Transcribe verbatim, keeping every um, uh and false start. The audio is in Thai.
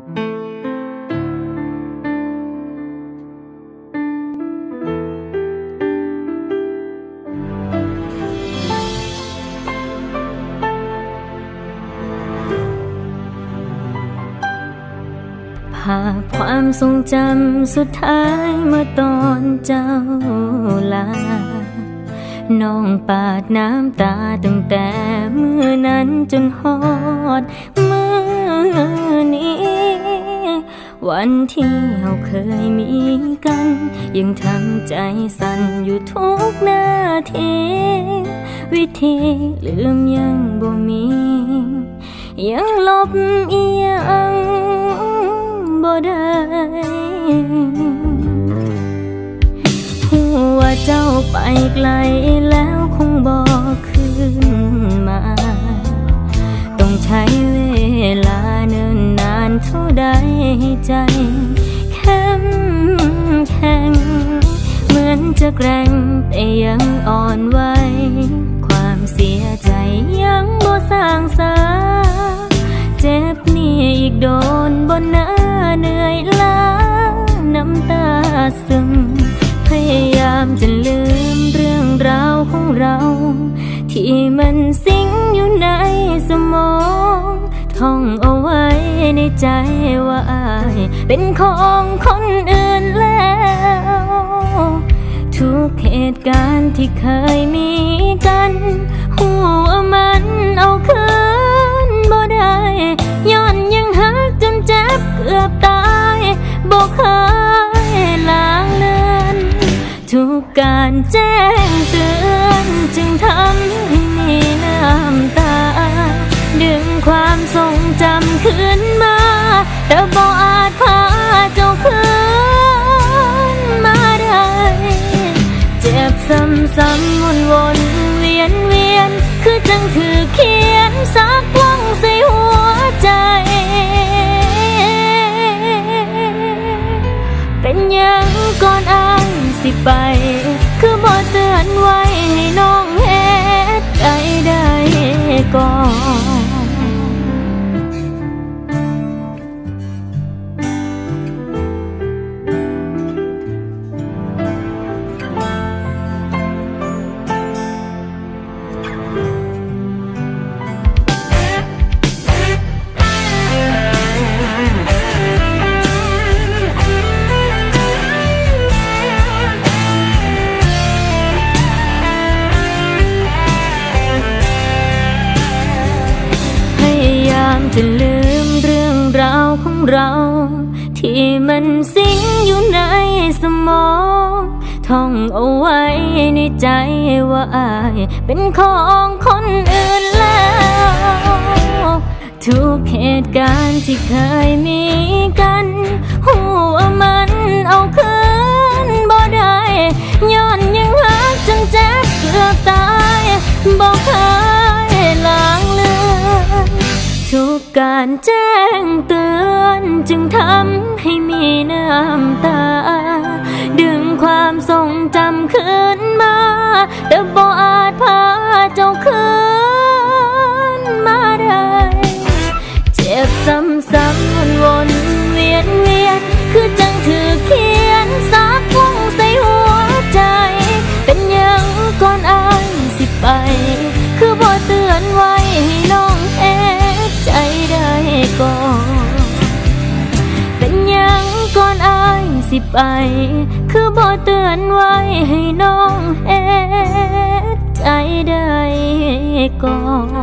ภาพความทรงจำสุดท้ายเมื่อตอนเจ้าลาน้องปาดน้ำตาตั้งแต่เมื่อนั้นจนฮอดเมื่อนี้วันที่เราเคยมีกันยังทำใจสั่นอยู่ทุกนาทีวิธีลืมยังบ่มียังลบอีหยังบ่ได้หัวเจ้าไปไกลแล้วคงบอกคืนมาต้องใช้เวลาเนิ่นนานเท่าใดใจเข้มแข็งเหมือนจะแกร่งแต่ยังอ่อนไหวความเสียใจยังบ่สร้างสาเจ็บนี่อีกโดนบนหน้าเหนื่อยล้าน้ำตาซึมพยายามจะลืมเรื่องราวของเราที่มันสิงอยู่ในสมองท่องเอาไว้ในใจว่าอายเป็นของคนอื่นแล้วทุกเหตุการณ์ที่เคยมีกันหัวมันเอาคืนบ่ได้ย้อนยังหักจนเจ็บเกือบตายบ่เคยล้างเลือนทุกการแจ้งเตือนจึงทำให้มีน้ำตาดึงความทรงจำคืนมาแต่บ่อาจพาเจ้าคืนมาได้เจ็บซ้ำๆวนวนเวียนเวียนคือจังถือเขียนสักลงใส่หัวใจเป็นยังก่อนอายสิไปคือบ่เตือนไว้ให้น้องเฮ็ดใจได้ก่อนจะลืมเรื่องราวของเราที่มันสิงอยู่ในสมองท่องเอาไว้ในใจว่าอายเป็นของคนอื่นแล้วทุกเหตุการณ์ที่เคยมีกันหัวมันเอาคืนบ่ได้ย้อนยังหักจนเจ็บเกือบตายบ่เคยล้างเลือนทุกการแจ้งเตือนจึงทำให้มีน้ำตาดึงความทรงจำคืนมาแต่บ่อาจพาเจ้าคืนมาได้เจ็บซ้ำๆวนวนเวียนเวียนคือจังถือเขียนสักลงใส่หัวใจเป็นยังก่อนอายสิไปคือบ่เตือนไว้ให้น้องเอ็ดใจได้ก่อนเป็นยังก่อนอายสิไปคือบ่เตือนไว้ให้น้องเอ็ดใจได้ก่อน